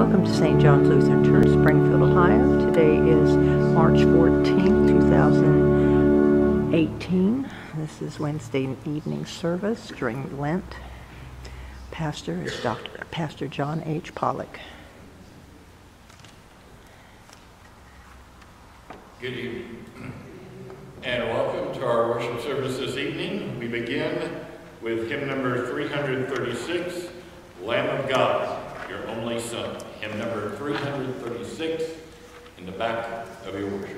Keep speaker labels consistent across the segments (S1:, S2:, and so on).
S1: Welcome to St. John's Lutheran Church, Springfield, Ohio. Today is March 14th, 2018. This is Wednesday evening service during Lent. Pastor is Pastor John H. Pollock.
S2: Good evening, and welcome to our worship service this evening. We begin with hymn number 336, Lamb of God, Your Only Son. Hymn number 336 in the back of your worship.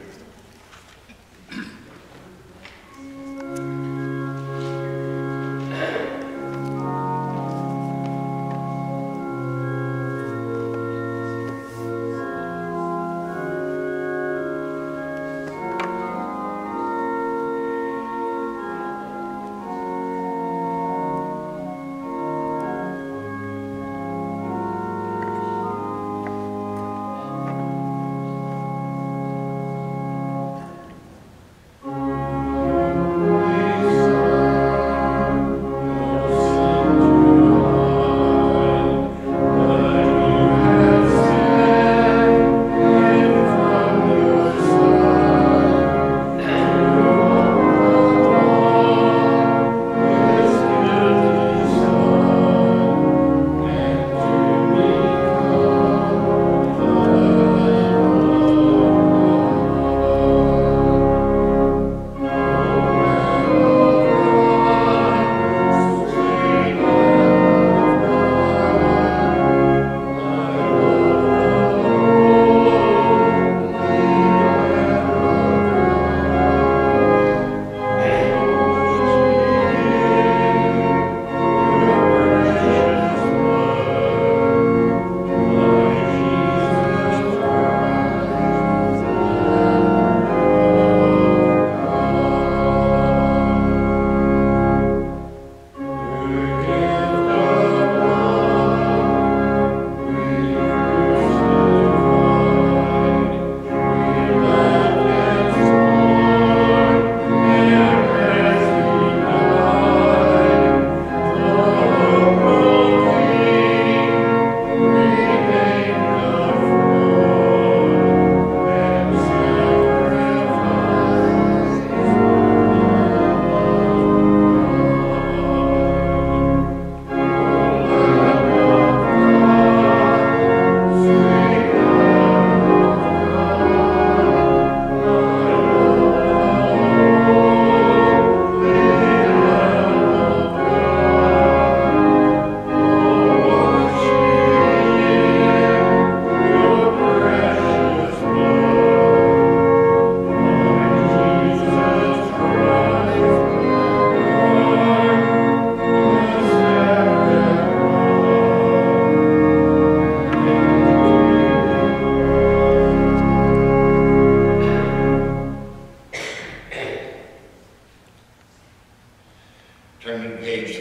S3: Turning page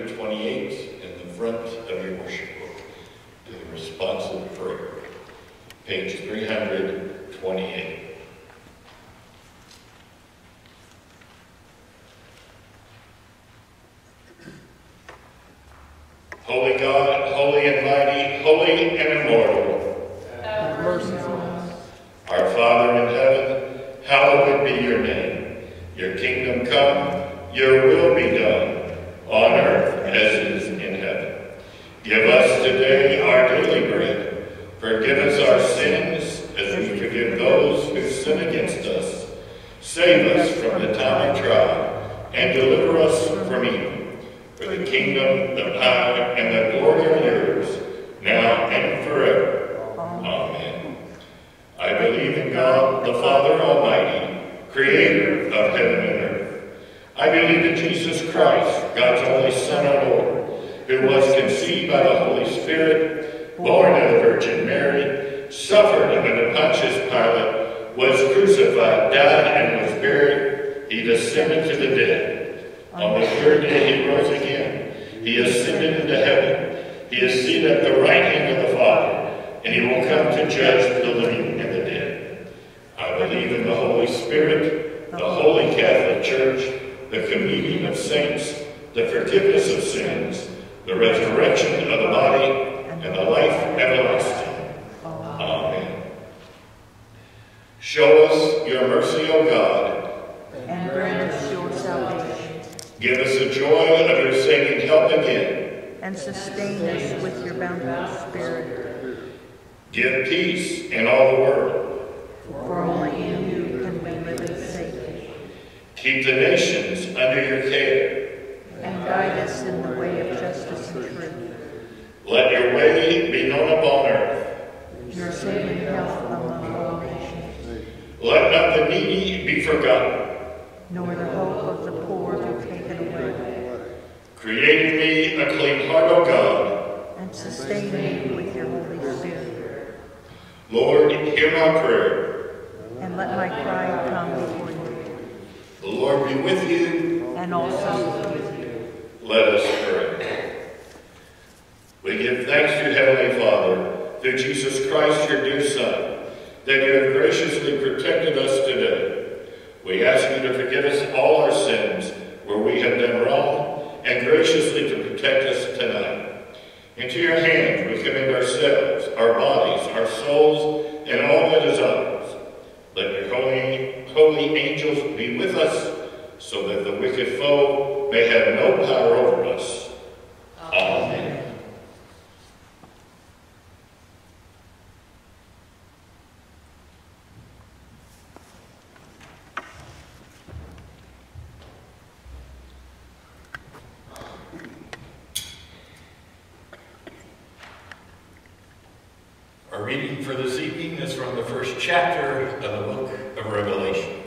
S3: 328 in the front of your worship book to the responsive prayer. Page 328. Holy God, holy and mighty, holy and immortal,
S1: Have mercy on us.
S3: Our Father in heaven, hallowed be your name. Your kingdom come, your will be done, on earth as it is in heaven. Give us today our daily bread. Forgive us our sins as we forgive those who sin against us. Save us from the time of trial, and deliver us from evil. For the kingdom, the power, and the glory are yours, now and forever. Amen. I believe in God, the Father Almighty, creator of heaven and earth. I believe in Jesus Christ, God's only Son, our Lord, who was conceived by the Holy Spirit, born of the Virgin Mary, suffered under Pontius Pilate, was crucified, died, and was buried. He descended to the dead. On the third day he rose again. He ascended into heaven. He is seated at the right hand of the Father, and he will come to judge the living and the dead. I believe in the Holy Spirit, the Holy Catholic Church, the communion of saints, the forgiveness of sins, the resurrection of the body, and the life everlasting. Amen. Show us your mercy, O God,
S1: and grant us your salvation.
S3: Give us the joy of your saving help again,
S1: And sustain us with your bountiful Spirit.
S3: Give peace in all the world.
S1: For only in you can we live in safety.
S3: Keep the nations under your care.
S1: And guide us in the way of justice and truth.
S3: Let your way be known upon earth.
S1: Your saving health among all nations.
S3: Let not the needy be forgotten.
S1: Nor the hope of the poor be taken away.
S3: Create in me a clean heart, O God.
S1: And sustain me with your Holy Spirit.
S3: Lord, hear my prayer.
S1: And let my cry come before you.
S3: The Lord be with you.
S1: And also with you.
S3: Let us pray. We give thanks to Heavenly Father, through Jesus Christ, your dear Son, that you have graciously protected us today. We ask you to forgive us all our sins where we have done wrong, and graciously to protect us tonight. Into your hands we commend ourselves, our bodies, our souls, and all that is ours. Let your holy angels be with us, so that the wicked foe may have no power over us. Amen.
S2: Our reading for this evening is from the first chapter of the book of Revelation.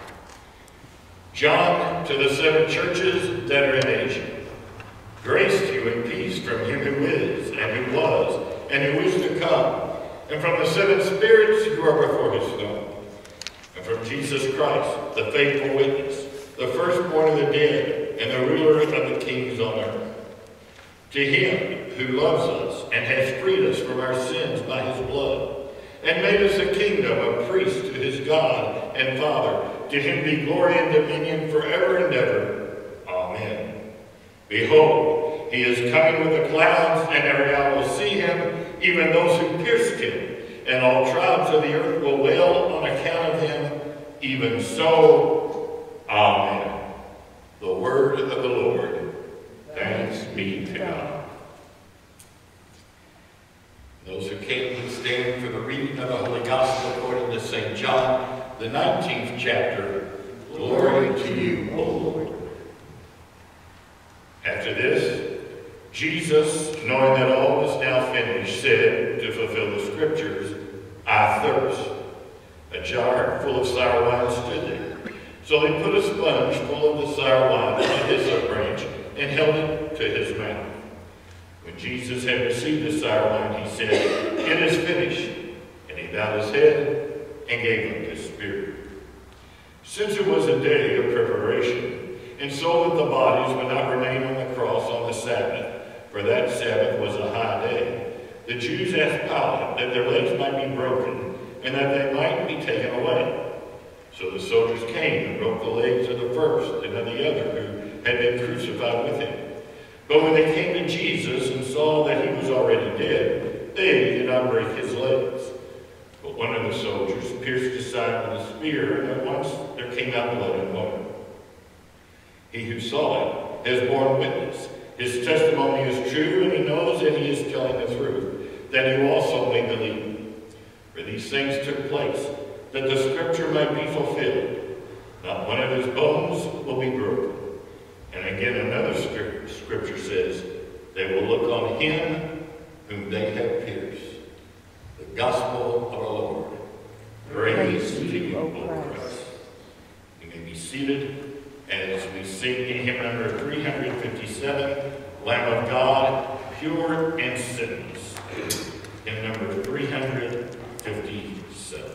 S2: John, to the 7 churches that are in Asia, grace to you and peace from him who is, and who was, and who is to come, and from the 7 spirits who are before his throne, and from Jesus Christ, the faithful witness, the firstborn of the dead, and the ruler of the kings on earth. To him who loves us and has freed us from our sins by his blood, and made us a kingdom of priests to his God and Father, to him be glory and dominion forever and ever. Amen. Behold, he is coming with the clouds, and every eye will see him, even those who pierced him, and all tribes of the earth will wail on account of him. Even so, Amen. The word of the Lord. Thanks be to God. Those who came to stand for the reading of the Holy Gospel according to St. John, the 19th chapter. Glory to you, O Lord. After this, Jesus, knowing that all was now finished, said, to fulfill the Scriptures, I thirst. A jar full of sour wine stood there. So they put a sponge full of the sour wine on a hyssop branch and held it to his mouth. When Jesus had received the sour wine, he said, It is finished. And he bowed his head and gave up his spirit. Since it was a day of preparation, and so that the bodies would not remain on the cross on the Sabbath, for that Sabbath was a high day, the Jews asked Pollock that their legs might be broken, and that they might be taken away. So the soldiers came and broke the legs of the first and of the other who had been crucified with him. But when they came to Jesus and saw that he was already dead, they did not break his legs. But one of the soldiers pierced his side with a spear, and at once there came out blood and water. He who saw it has borne witness. His testimony is true, and he knows that he is telling the truth, that you also may believe. For these things took place, that the Scripture might be fulfilled. Not one of his bones will be broken. And again another scripture says, they will look on him whom they have pierced. The gospel of our Lord. Praise to you, O Christ. You may be seated as we sing in hymn number 357, Lamb of God, pure and sinless. Hymn number 357.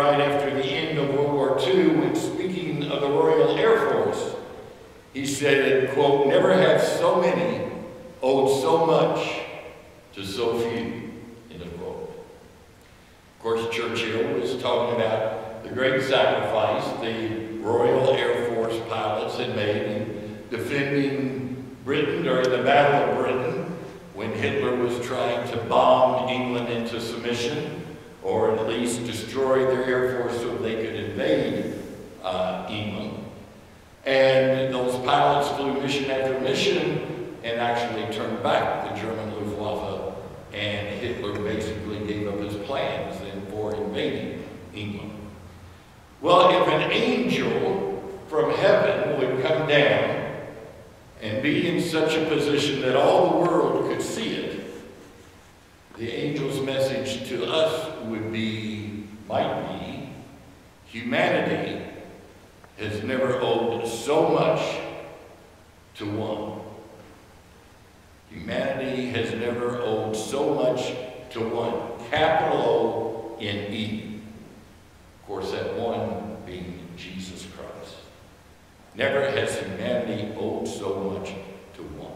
S2: right after the end of World War II, when speaking of the Royal Air Force, he said, quote, "Never have so many owed so much to so few," end of quote. Of course, Churchill was talking about the great sacrifice the Royal Air Force pilots had made in defending Britain during the Battle of Britain, when Hitler was trying to bomb England into submission, or at least destroy their air force so they could invade England. And those pilots flew mission after mission and actually turned back the German Luftwaffe, and Hitler basically gave up his plans then for invading England. Well, if an angel from heaven would come down and be in such a position that all the world could see it, the angel's message to us might be, humanity has never owed so much to one. Humanity has never owed so much to one. Capital O in E. Of course, that one being Jesus Christ. Never has humanity owed so much to one.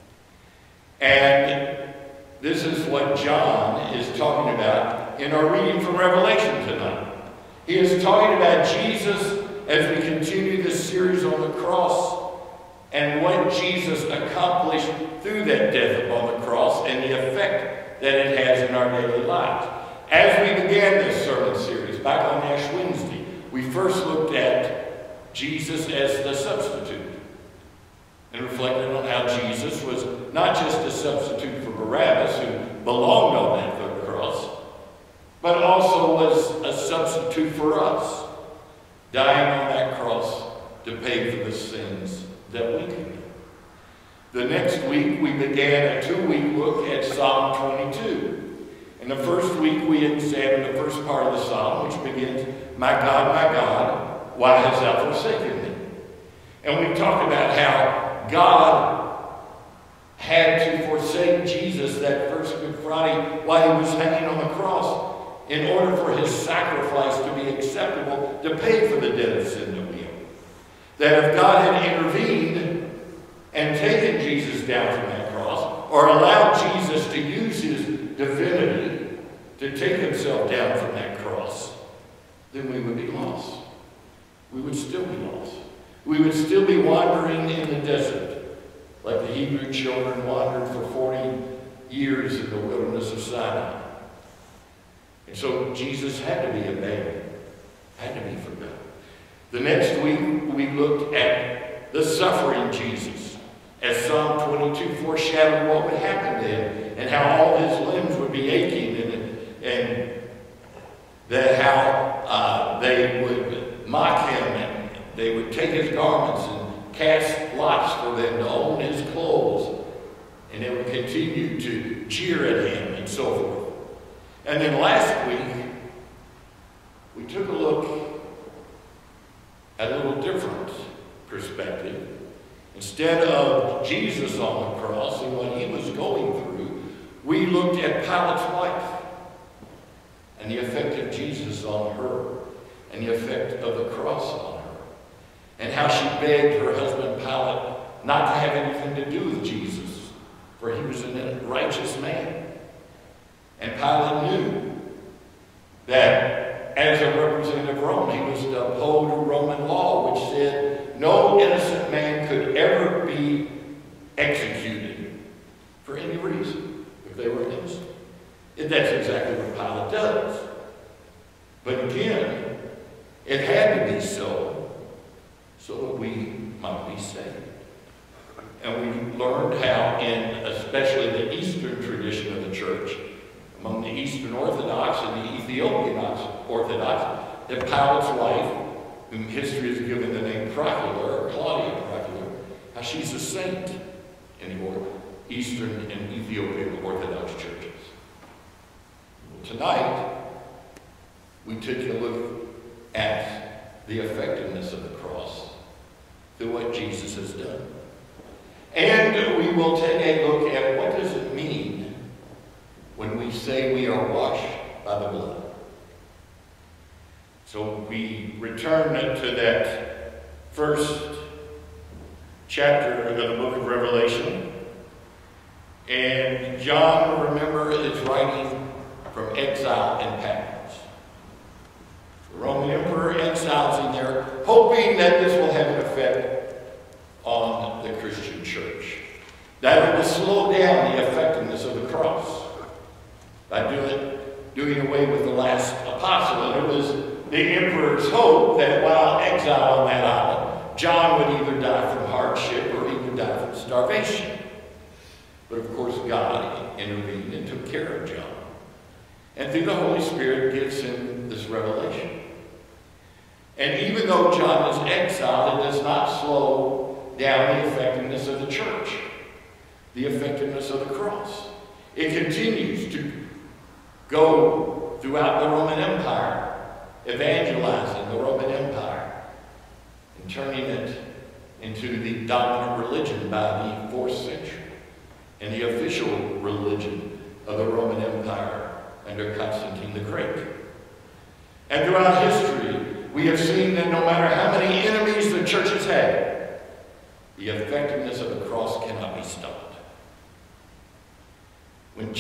S2: And this is what John is talking about in our reading from Revelation tonight. He is talking about Jesus as we continue this series on the cross and what Jesus accomplished through that death upon the cross and the effect that it has in our daily lives. As we began this sermon series back on Ash Wednesday, we first looked at Jesus as the substitute and reflected on how Jesus was not just a substitute for Barabbas, who belonged on that third cross, but also was a substitute for us, dying on that cross to pay for the sins that we could. The next week, we began a 2-week look at Psalm 22. In the first week, we examined the first part of the psalm, which begins, my God, why hast thou forsaken me?" And we talked about how God had to forsake Jesus that first Good Friday while he was hanging on the cross in order for his sacrifice to be acceptable to pay for the debt of sin that we owe. That if God had intervened and taken Jesus down from that cross, or allowed Jesus to use his divinity to take himself down from that cross, then we would be lost. We would still be lost. We would still be wandering in the desert, like the Hebrew children wandered for 40 years in the wilderness of Sinai. And so Jesus had to be abandoned, had to be forgotten. The next week, we looked at the suffering Jesus, as Psalm 22 foreshadowed what would happen to him, and how all his limbs would be aching, and that how they would mock him, and they would take his garments and cast lots for them to own his clothes, and they would continue to jeer at him and so forth. And then last week, we took a look at a little different perspective. Instead of Jesus on the cross and what he was going through, we looked at Pilate's wife and the effect of Jesus on her and the effect of the cross on her, and how she begged her husband Pilate not to have anything to do with Jesus, for he was a righteous man. And Pilate knew that as a representative of Rome, he was to uphold a Roman law which said no innocent man could ever be executed for any reason if they were innocent. And that's exactly what Pilate does. But again, it had to be so that we might be saved. And we learned how in especially the Eastern tradition of the church, among the Eastern Orthodox and the Ethiopian Orthodox, that Pilate's wife, whom history has given the name Procula, or Claudia Procula, how she's a saint in the Eastern and Ethiopian Orthodox churches. Tonight, we took a look at the effectiveness of the cross through what Jesus has done. And we will take a look at what does it mean when we say we are washed by the blood. So we return to that first chapter of the book of Revelation. And John, remember, is writing from exile in Patmos. The Roman emperor exiles in there, hoping that this will have an effect on the Christian church. That it will slow down the effectiveness of the cross by doing away with the last apostle. And it was the emperor's hope that while exiled on that island, John would either die from hardship or he would die from starvation. But of course, God intervened and took care of John. And through the Holy Spirit gives him this revelation. And even though John is exiled, it does not slow down the effectiveness of the church, the effectiveness of the cross. It continues to go throughout the Roman Empire, evangelizing the Roman Empire and turning it into the dominant religion by the 4th century and the official religion of the Roman Empire under Constantine the Great. And throughout history, we have seen that no matter how many enemies the church has had, the effectiveness of the cross cannot be stopped. When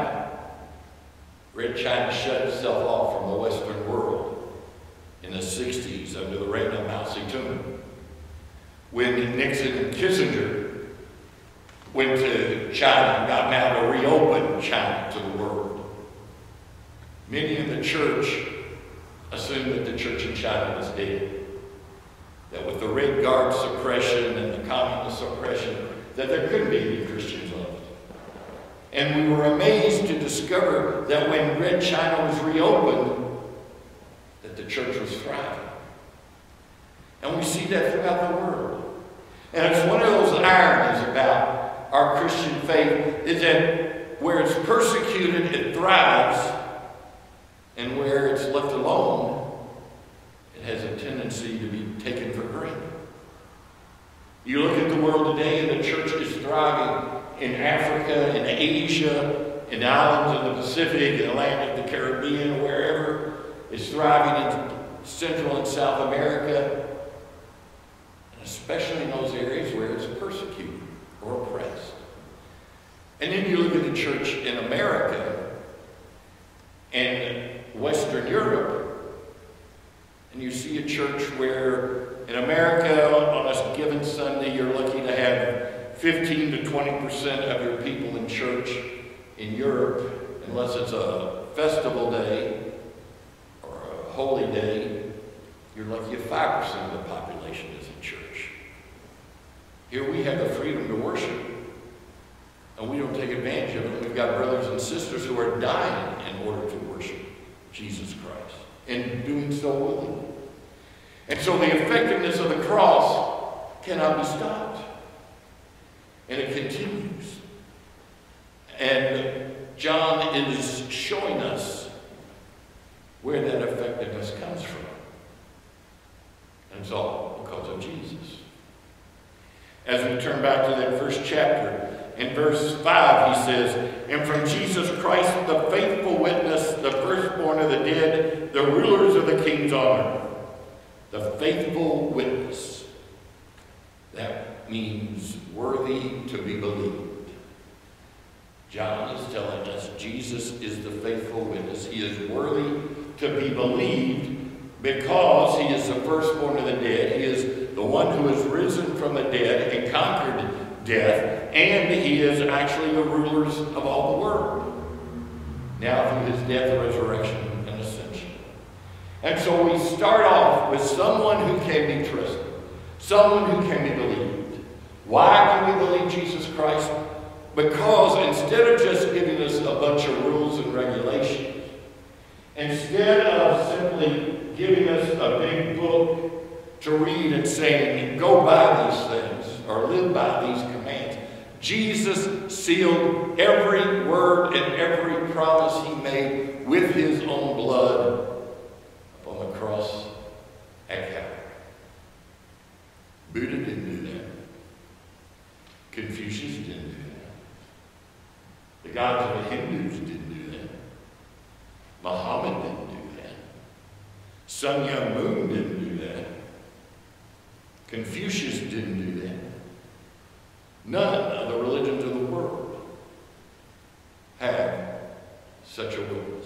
S2: Red China shut itself off from the Western world in the 60s under the reign of Mao Zedong, when Nixon and Kissinger went to China and got Mao to reopen China to the world, many in the church assumed that the church in China was dead. That with the Red Guard suppression and the communist suppression, that there couldn't be any Christians left. And we were amazed to discover that when Red China was reopened, that the church was thriving. And we see that throughout the world. And it's one of those ironies about our Christian faith is that where it's persecuted, it thrives. And where it's left alone, it has a tendency to be taken for granted. You look at the world today and the church is thriving in Africa, in Asia, in the islands of the Pacific, in the land of the Caribbean, wherever. It's thriving in Central and South America, and especially in those areas where it's persecuted or oppressed. And then you look at the church in America and Western Europe, and you see a church where in America on a given Sunday you're lucky to have 15 to 20% of your people in church. In Europe, unless it's a festival day or a holy day, you're lucky if 5% of the population is in church. Here we have the freedom to worship, and we don't take advantage of it. We've got brothers and sisters who are dying in order to worship Jesus Christ, and doing so willingly. And so the effectiveness of the cross cannot be stopped. And it continues. And John is showing us where that effectiveness comes from. And it's all because of Jesus. As we turn back to that first chapter, in verse 5 he says, "And from Jesus Christ, the faithful witness, the firstborn of the dead, the rulers of the kings on earth." The faithful witness. That means worthy to be believed. John is telling us Jesus is the faithful witness. He is worthy to be believed because he is the firstborn of the dead. He is the one who has risen from the dead and conquered death, and he is actually the rulers of all the world. Now through his death, resurrection, and ascension. And so we start off with someone who can be trusted, someone who can be believed. Why can we believe Jesus Christ? Because instead of just giving us a bunch of rules and regulations, instead of simply giving us a big book to read and saying, go by these things or live by these commands, Jesus sealed every word and every promise he made with his own blood upon the cross at Calvary. Buddha didn't do that. Confucius didn't do that. The gods of the Hindus didn't do that. Muhammad didn't do that. Sun young moon didn't do that. Confucius didn't do that. None of the religions of the world have such a witness.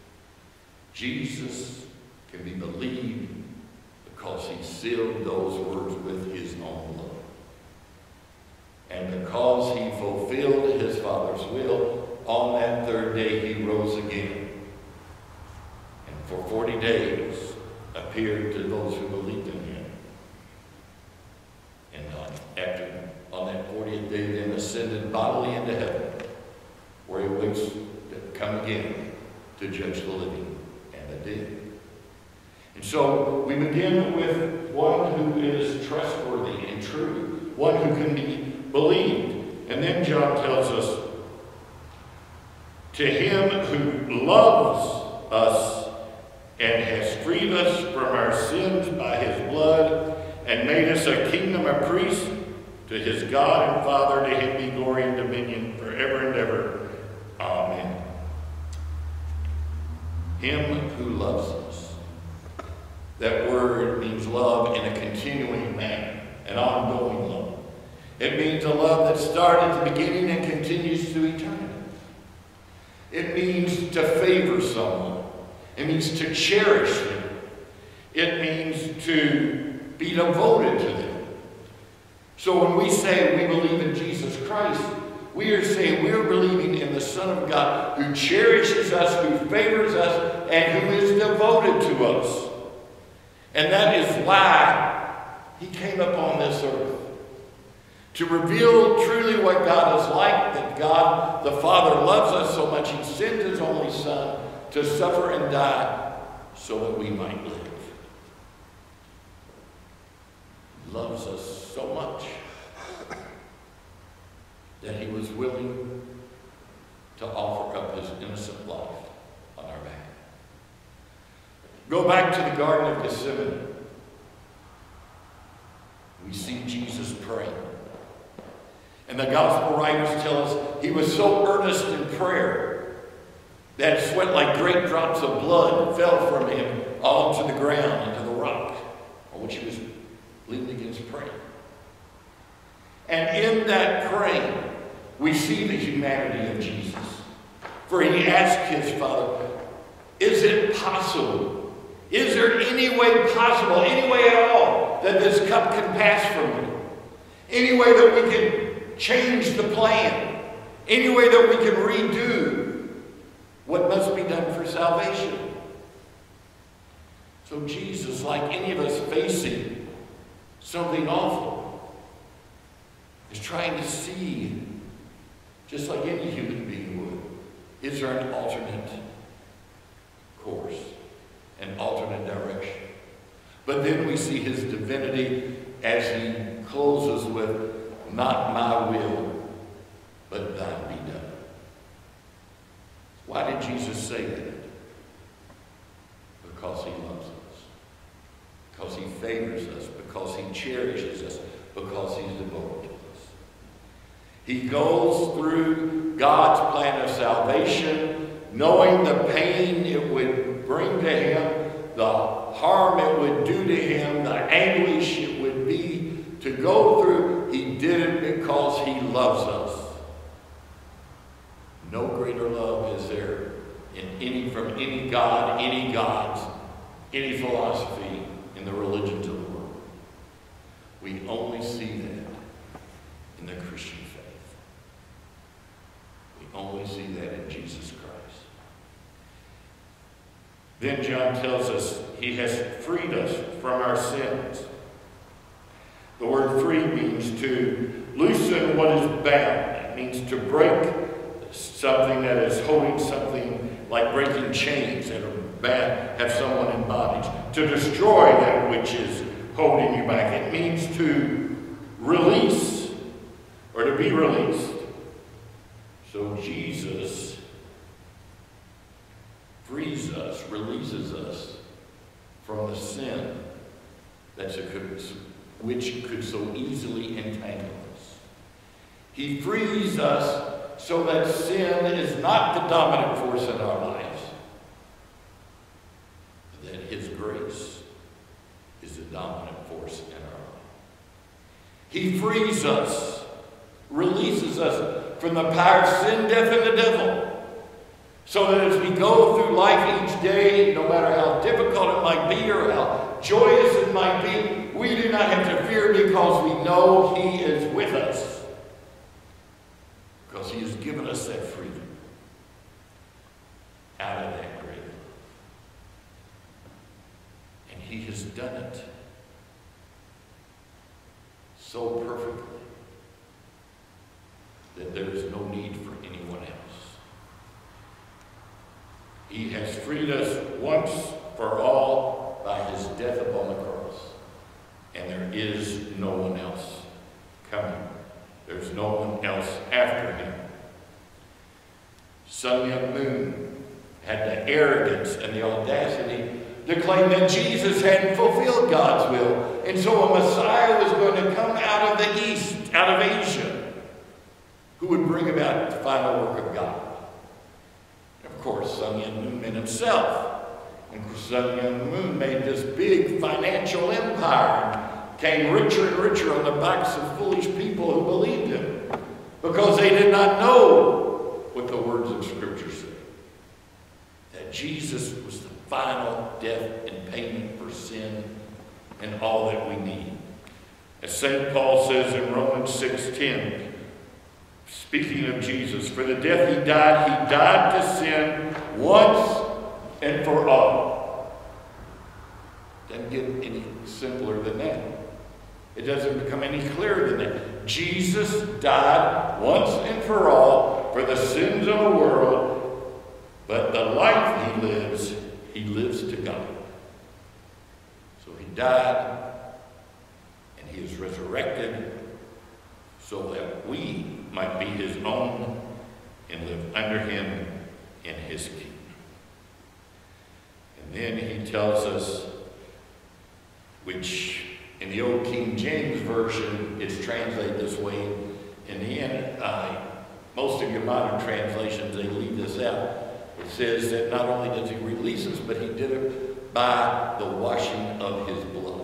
S2: Jesus can be believed because he sealed those words with his own blood. And because he fulfilled his Father's will, on that third day he rose again. And for 40 days appeared to those who believed in him. And on that 40th day then ascended bodily into heaven, where he waits to come again to judge the living and the dead. And so we begin with one who is trustworthy and true, one who can be believed. And then John tells us, to him who loves us and has freed us from our sins by his blood and made us a kingdom of priests, to his God and Father, to him be glory and dominion forever and ever. Amen. Him who loves us. That word means love in a continuing manner, an ongoing love. It means a love that started at the beginning and continues to eternity. It means to favor someone. It means to cherish them. It means to be devoted to them. So when we say we believe in Jesus Christ, we are saying we're believing in the Son of God who cherishes us, who favors us, and who is devoted to us. And that is why he came upon this earth. To reveal truly what God is like, that God the Father loves us so much he sent his only Son to suffer and die so that we might live. He loves us so much that he was willing to offer up his innocent life on our behalf. Go back to the Garden of Gethsemane. We see Jesus praying. And the gospel writers tell us he was so earnest in prayer that sweat like great drops of blood fell from him onto the ground, into the rock on which he was leaning against praying. And in that praying, we see the humanity of Jesus. For he asked his Father, is it possible? Is there any way possible, any way at all, that this cup can pass from me? Any way that we can change the plan? Any way that we can redo what must be done for salvation? So Jesus, like any of us facing something awful, is trying to see, just like any human being would, is there an alternate course, an alternate direction? But then we see his divinity as he closes with, not my will, but thine be done. Why did Jesus say that? Because he loves us. Because he favors us. Because he cherishes us. Because he's devoted to us. He goes through God's plan of salvation, knowing the pain it would bring to him, the harm it would do to him, the anguish it would be to go through. He did it because he loves us. No greater love is there from any God, any gods, any philosophy in the religions of the world. We only see that in the Christian faith. We only see that in Jesus Christ. Then John tells us he has freed us from our sins. The word free means to loosen what is bound. It means to break something that is holding something, like breaking chains that are bad, have someone in bondage. To destroy that which is holding you back. It means to release or to be released. So Jesus frees us, releases us from the sin which could so easily entangle us. He frees us so that sin is not the dominant force in our lives, but that his grace dominant force in our life. He frees us, releases us from the power of sin, death, and the devil. So that as we go through life each day, no matter how difficult it might be or how joyous it might be, we do not have to fear because we know He is with us. Because He has given us that freedom out of that grave. And He has done it so perfectly that there is no need for anyone else. He has freed us once for all by His death upon the cross. And there is no one else coming. There's no one else after Him. Sun Myung Moon had the arrogance and the audacity to claim that Jesus hadn't fulfilled God's will. And so a Messiah was going to come out of the East, out of Asia, who would bring about the final work of God. Of course, Sun Myung Moon meant himself. And Sun Myung Moon made this big financial empire and came richer and richer on the backs of foolish people who believed him because they did not know what the words of Scripture say. That Jesus was the final death and payment for sin and all that we need. As St. Paul says in Romans 6:10, speaking of Jesus, for the death He died to sin once and for all. Doesn't get any simpler than that. It doesn't become any clearer than that. Jesus died once and for all for the sins of the world, but the life He lives to God. So He died, and He is resurrected, so that we might be His own and live under Him in His kingdom. And then He tells us, which in the old King James Version it's translated this way. In the end, most of your modern translations, they leave this out. It says that not only does He release us, but He did it by the washing of His blood.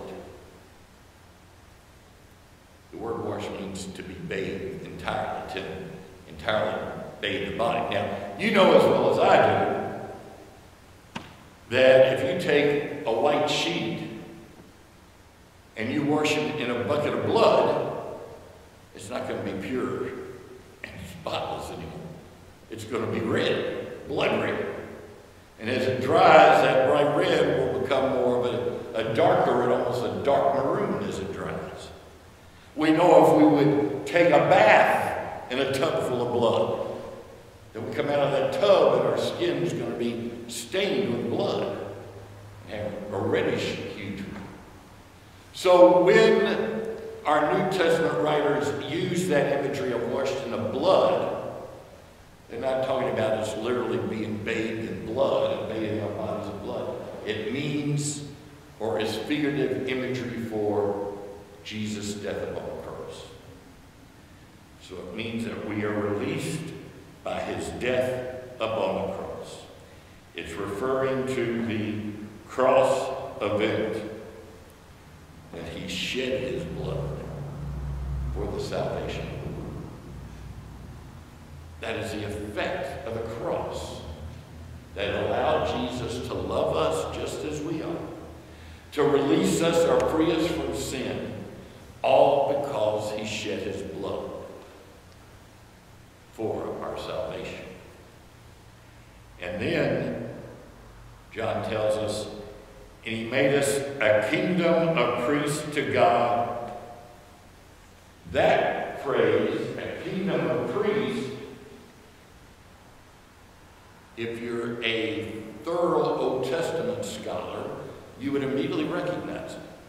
S2: The word wash means to be bathed entirely, to entirely bathe the body. Now, you know as well as I do that if you take a white sheet and you wash it in a bucket of blood, it's not going to be pure and spotless anymore. It's going to be red, blood red. And as it dries, that bright red will become more of a darker and almost a dark maroon as it dries. We know if we would take a bath in a tub full of blood, that we come out of that tub and our skin is going to be stained with blood and have a reddish hue to it. So when our New Testament writers use that imagery of washed in the blood, they're not talking about us literally being bathed in blood and bathing our bodies in blood. It means, or is figurative imagery for Jesus' death upon the cross. So it means that we are released by His death upon the cross. It's referring to the cross event, that He shed His blood for the salvation of the world. That is the effect of the cross that allowed Jesus to love us just as we are, to release us or free us from sin, all because He shed His blood for our salvation. And then John tells us, and He made us a kingdom of priests to God. That phrase, a kingdom of priests, if you're a thorough Old Testament scholar, you would immediately recognize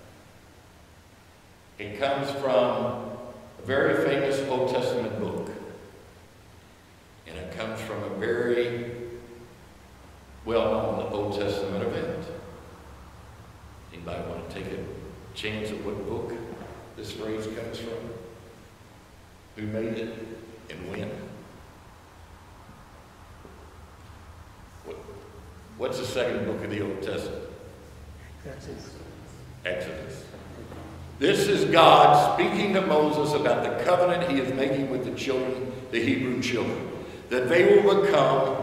S2: it. It comes from a very famous Old Testament book. And it comes from a very well-known Old Testament event. Anybody want to take a chance at what book this phrase comes from? Who made it and when? What's the second book of the Old Testament? Exodus. This is God speaking to Moses about the covenant he is making with the children, the Hebrew children, that they will become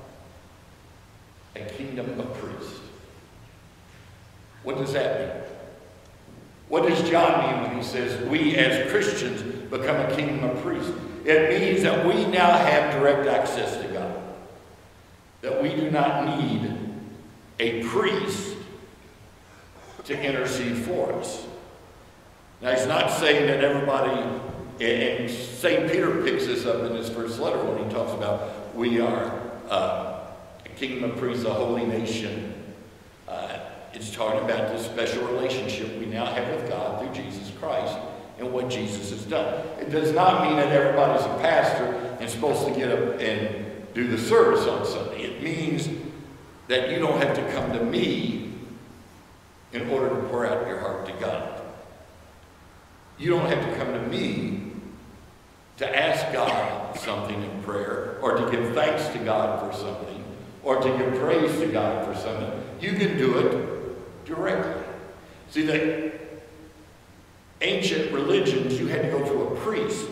S2: a kingdom of priests. What does that mean? What does John mean when he says we as Christians become a kingdom of priests? It means that we now have direct access to God. That we do not need a priest to intercede for us. Now, he's not saying that everybody, and St. Peter picks this up in his first letter when he talks about we are a kingdom of priests, a holy nation. It's talking about this special relationship we now have with God through Jesus Christ and what Jesus has done. It does not mean that everybody's a pastor and supposed to get up and do the service on Sunday. It means that you don't have to come to me in order to pour out your heart to God. You don't have to come to me to ask God something in prayer or to give thanks to God for something or to give praise to God for something. You can do it directly. See, the ancient religions, you had to go to a priest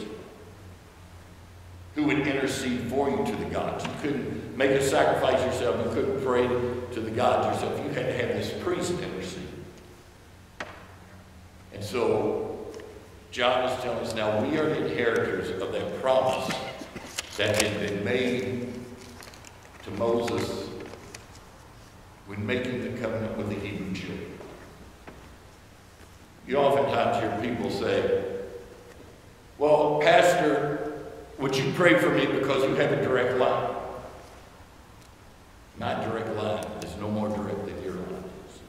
S2: who would intercede for you to the gods. You couldn't make a sacrifice yourself. You couldn't pray to the gods yourself. You had to have this priest intercede. And so John is telling us now we are the inheritors of that promise that had been made to Moses when making the covenant with the Hebrew children. You oftentimes hear people say, well, Pastor, would you pray for me because you have a direct line? My direct line is no more direct than your line is.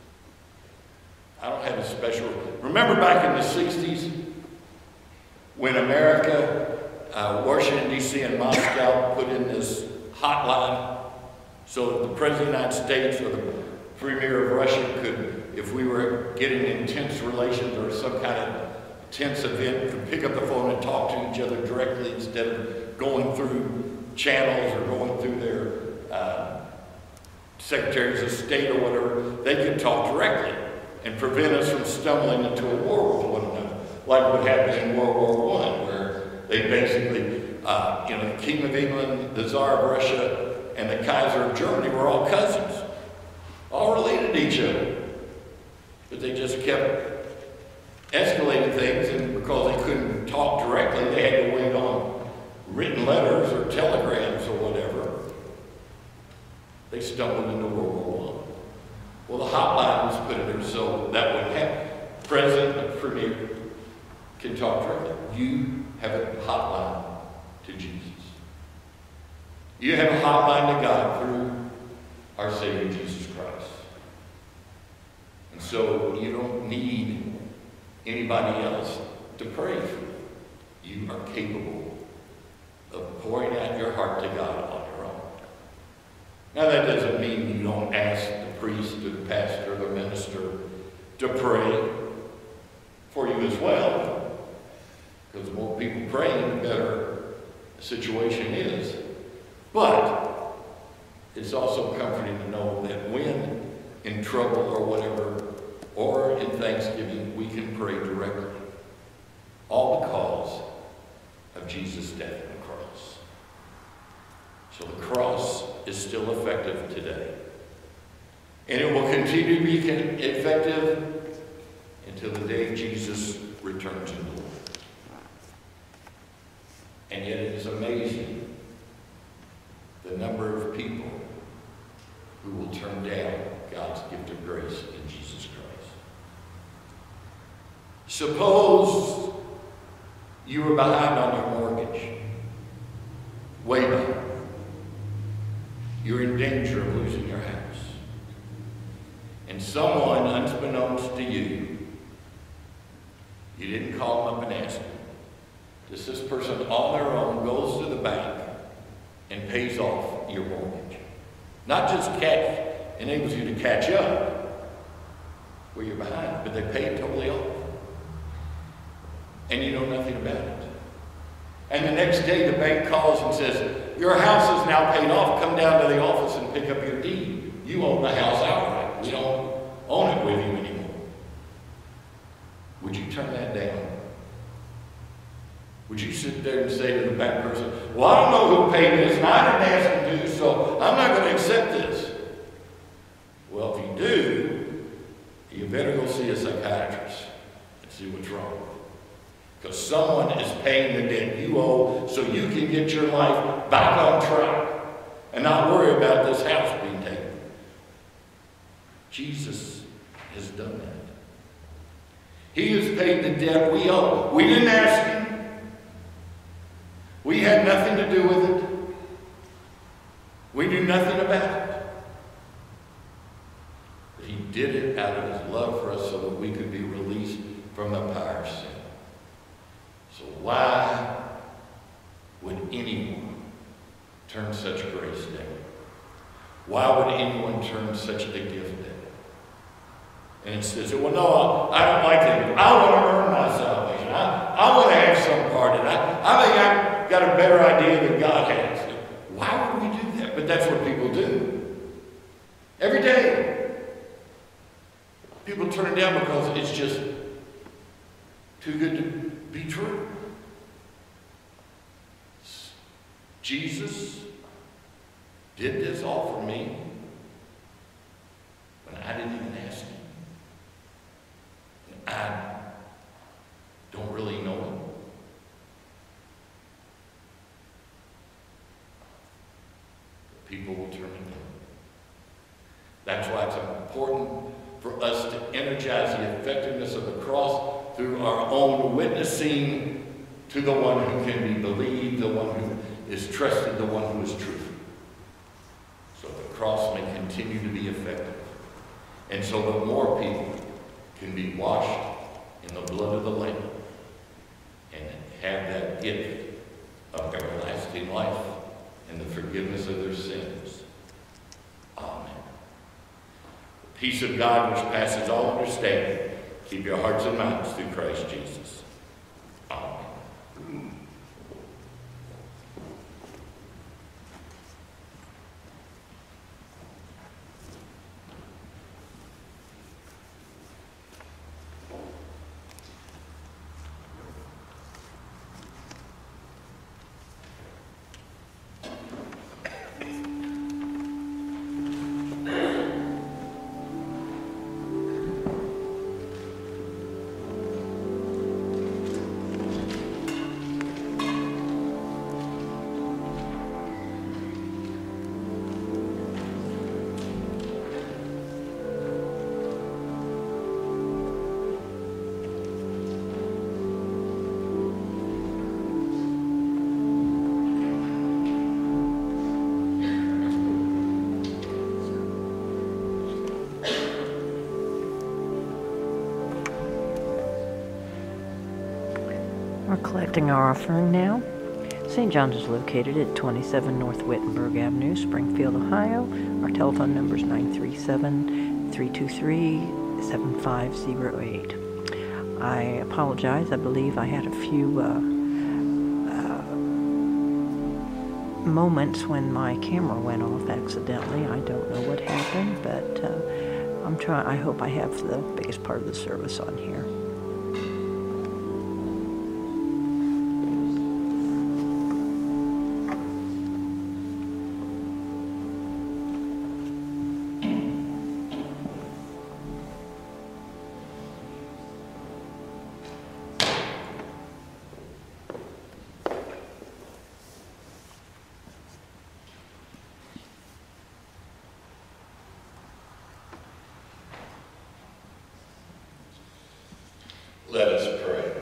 S2: I don't have a special... Remember back in the 60s when America, Washington, D.C. and Moscow put in this hotline so that the President of the United States or the Premier of Russia could, if we were getting intense relations or some kind of tense event, could pick up the phone and talk to each other directly instead of going through channels or going through their secretaries of state or whatever. They could talk directly and prevent us from stumbling into a war with one another, like what happened in World War I, where they basically, the King of England, the Tsar of Russia, and the Kaiser of Germany were all cousins, all related to each other. But they just kept escalating things, and because they couldn't talk directly, they had to wait on written letters or telegrams or whatever. They stumbled into World War I. Well, the hotline was put in there so that wouldn't happen. The President and the Premier can talk directly. You have a hotline to Jesus. You have a hotline to God through our Savior Jesus Christ. And so you don't need anybody else to pray for you. You are capable of pouring out your heart to God on your own. Now that doesn't mean you don't ask the priest or the pastor or the minister to pray for you as well. Because the more people praying, the better the situation is. But it's also comforting to know that when in trouble or whatever, or in thanksgiving, we can pray directly. All because of Jesus' death on the cross. So the cross is still effective today. And it will continue to be effective until the day Jesus returns in glory. And yet it is amazing the number of people who will turn down God's gift of grace in Jesus Christ. Suppose you were behind on your mortgage, way behind. You're in danger of losing your house. And someone, unbeknownst to you, you didn't call them up and ask them. Just this person on their own goes to the bank and pays off your mortgage. Not just enables you to catch up where you're behind, but they pay it totally off. And you know nothing about it. And the next day the bank calls and says, your house is now paid off. Come down to the office and pick up your deed. You own the house outright. We don't own it with you anymore. would you turn that down? Would you sit there and say to the back person, well, I don't know who paid this, and I didn't ask him to, so I'm not going to accept this. Well, if you do, you better go see a psychiatrist and see what's wrong. Because someone is paying the debt you owe so you can get your life back on track and not worry about this house being taken. Jesus has done that. He has paid the debt we owe. We didn't ask him. We had nothing to do with it. We knew nothing about it. But he did it out of his love for us so that we could be released from the power of sin. So why would anyone turn such grace down? Why would anyone turn such a gift down? And it says, well, no, I don't like that. I want to earn my salvation. I want to have some part in it. I think I've got a better idea than God has. Why would we do that? But that's what people do. Every day. People turn it down because it's just too good to be true. Jesus did this all for me when I didn't even ask him. And I don't really know him. People will turn it down. That's why it's important for us to energize the effectiveness of the cross through our own witnessing to the one who can be believed, the one who is trusted, the one who is true. So the cross may continue to be effective. And so that more people can be washed in the blood of the Lamb and have that gift of everlasting life and the forgiveness of their sins. Amen. The peace of God which passes all understanding, keep your hearts and minds through Christ Jesus. Amen.
S1: We're collecting our offering now. St. John's is located at 27 North Wittenberg Avenue, Springfield, Ohio. Our telephone number is 937-323-7508. I apologize. I believe I had a few moments when my camera went off accidentally. I don't know what happened, but I hope I have the biggest part of the service on here.
S3: Let us pray.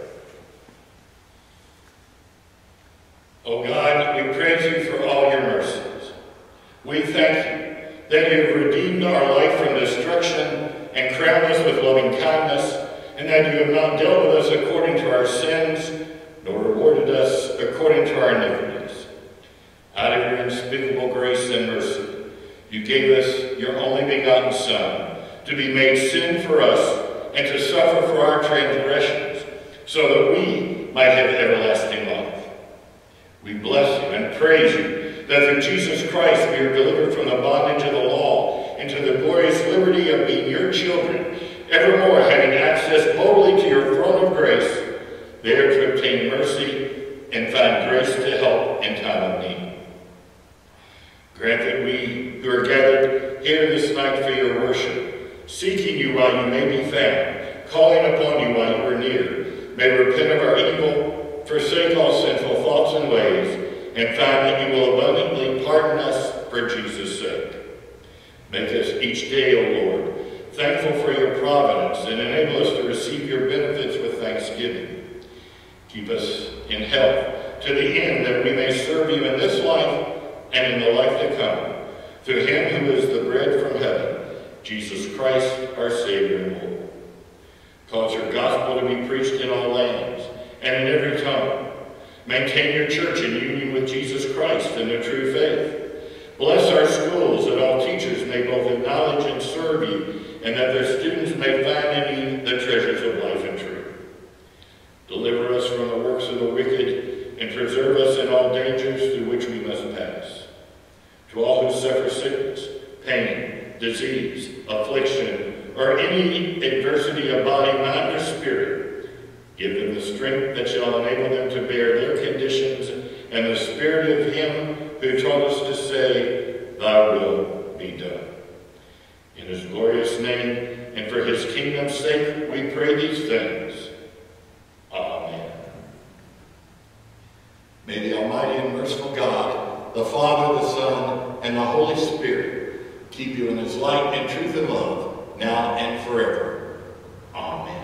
S3: O God, we praise you for all your mercies. We thank you that you have redeemed our life from destruction and crowned us with loving kindness, and that you have not dealt with us according to our sins, nor rewarded us according to our iniquities. Out of your unspeakable grace and mercy, you gave us your only begotten Son to be made sin for us and to suffer for our transgressions, so that we might have everlasting life. We bless you and praise you that through Jesus Christ we are delivered from the bondage of the law into the glorious liberty of being your children, evermore having access boldly to your throne of there to obtain mercy and find grace to help in time of need. Grant that we who are gathered here this night for your worship, seeking you while you may be found, calling upon you while you are near, may repent of our evil, forsake all sinful thoughts and ways, and find that you will abundantly pardon us for Jesus' sake. Make us each day, O Lord, thankful for your providence, and enable us to receive your benefits with thanksgiving. Keep us in health to the end that we may serve you in this life and in the life to come, through him who is the bread from heaven, Jesus Christ, our Savior and Lord. Cause your gospel to be preached in all lands and in every tongue. Maintain your church in union with Jesus Christ in the true faith. Bless our schools, that all teachers may both acknowledge and serve you, and that their students may find in you the treasures of life and truth. Deliver us from the works of the wicked, and preserve us in all dangers through which we must pass. To all who suffer sickness, pain, disease, affliction, or any adversity of body, mind, or spirit, give them the strength that shall enable them to bear their conditions, and the spirit of him who taught us to say, thy will be done. In his glorious name, and for his kingdom's sake, we pray these things. Amen.
S4: May the Almighty and merciful God, the Father, the Son, and the Holy Spirit keep you in his light and truth and love, now and forever. Amen.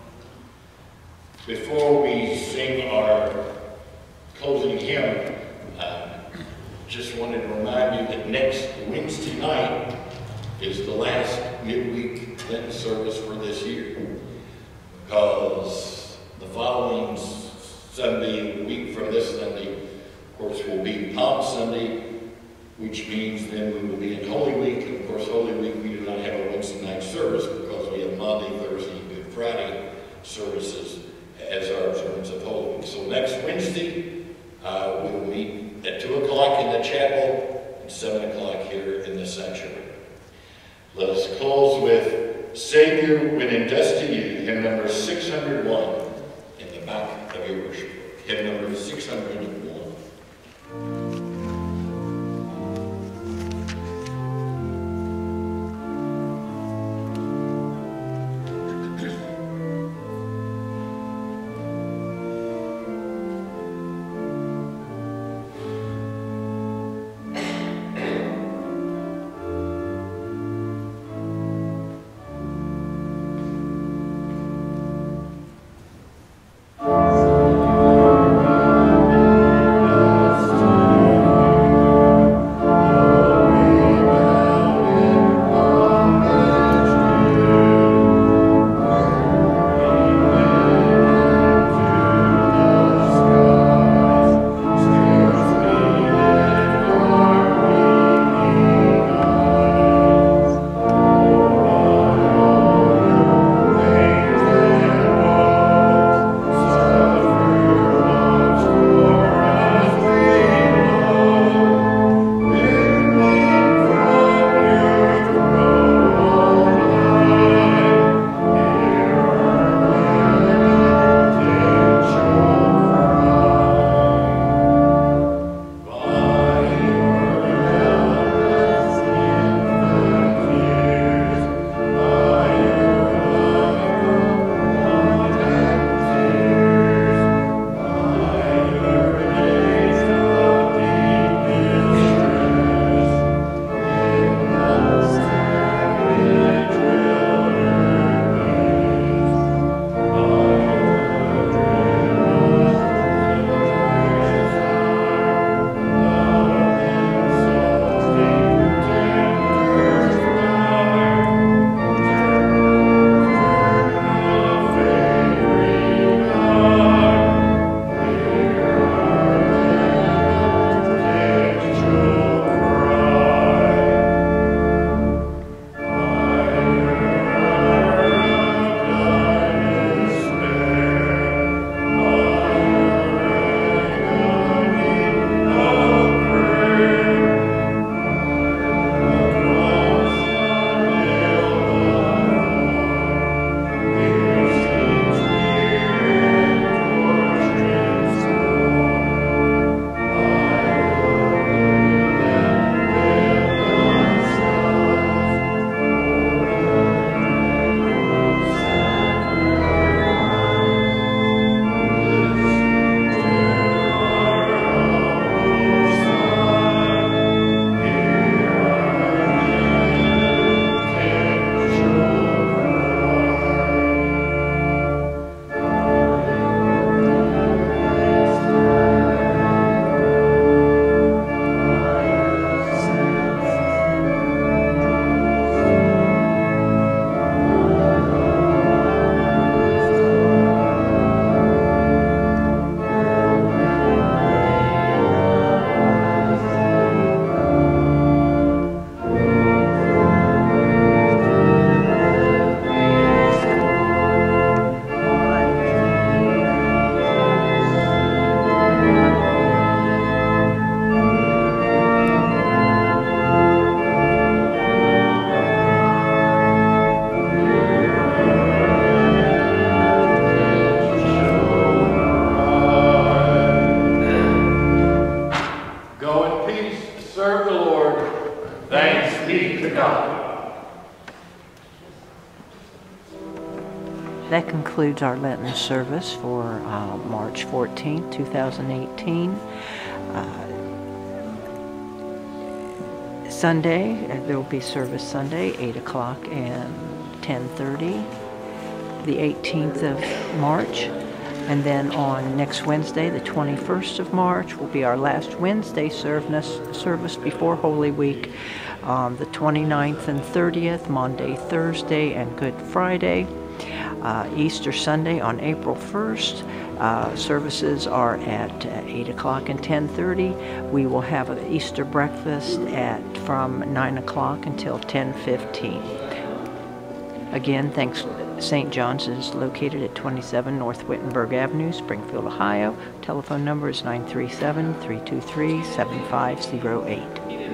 S3: Before we sing our closing hymn, just wanted to remind you that next Wednesday night is the last midweek Lenten service for this year, because the following Sunday, a week from this Sunday, of course, will be Palm Sunday, which means then we will be in Holy Week. And of course, Holy Week, we do not have a Wednesday night service because we have Maundy, Thursday, and Good Friday services as our observance of Holy Week. So next Wednesday, we will meet at 2 o'clock in the chapel and 7 o'clock here in the sanctuary. Let us close with Savior, When in Dust to You, hymn number 601 in the back of your worship book. Hymn number 601.
S5: Thank you.
S1: That concludes our Lenten service for March 14th, 2018. Sunday, there will be service Sunday, 8 o'clock and 10:30, the 18th of March. And then on next Wednesday, the 21st of March, will be our last Wednesday service before Holy Week. The 29th and 30th, Maundy Thursday and Good Friday. Easter Sunday on April 1st. Services are at 8 o'clock and 10:30. We will have an Easter breakfast from 9 o'clock until 10:15. Again, thanks. St. John's is located at 27 North Wittenberg Avenue, Springfield, Ohio. Telephone number is 937-323-7508.